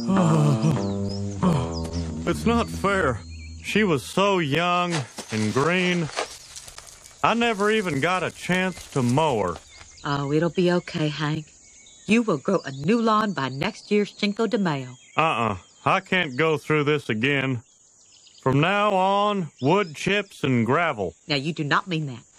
It's not fair. She was so young and green. I never even got a chance to mow her. Oh, it'll be okay, Hank. You will grow a new lawn by next year's Cinco de Mayo. I can't go through this again. From now on, wood chips and gravel. Now, you do not mean that.